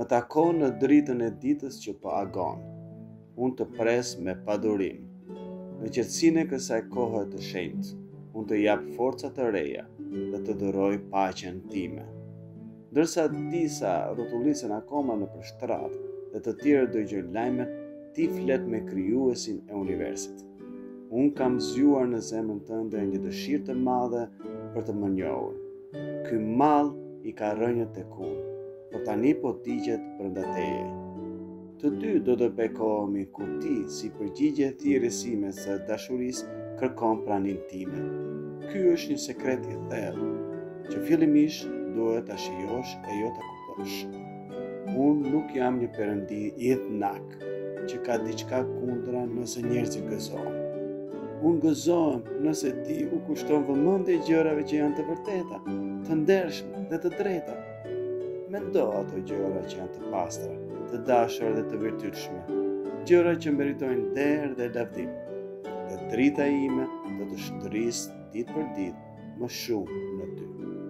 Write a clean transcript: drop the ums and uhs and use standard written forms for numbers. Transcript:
Më tako në dritën e ditës që po agon. Unë të pres me padurim. Në qetësinë e kësaj kohe të shenjtë, unë të jap forca të reja dhe të duroj paqen time. Ndërsa disa rrotullisen akoma në shtrat dhe të tjerë dëgjojnë lajmet, ti flet me krijuesin e universit. Unë kam zgjuar në zemrën tënde një dëshirë të madhe për të më njohur. Ky mall i ka rënjët tek unë, por tani po digjet brenda teje. Të dy do të bekohemi kur ti, si përgjigje thirrësime së dashurisë, kërkon pranin time. Ky është një sekret i thellë, që fillimisht duhet ta shijosh e jo ta kuptosh. Unë nuk jam një perëndi i idhnak, që ka diçka kundra nëse njerëzit gëzojnë. Unë gëzohem nëse ti u kushton vëmendje gjërave që janë të vërteta, të ndershme dhe të drejta. Mendo ato gjëra që janë të pastra, të dashura dhe të virtytshme, gjëra që meritojnë nder dhe lavdim. Dhe drita ime do të shndrisë ditë për ditë më shumë në ty.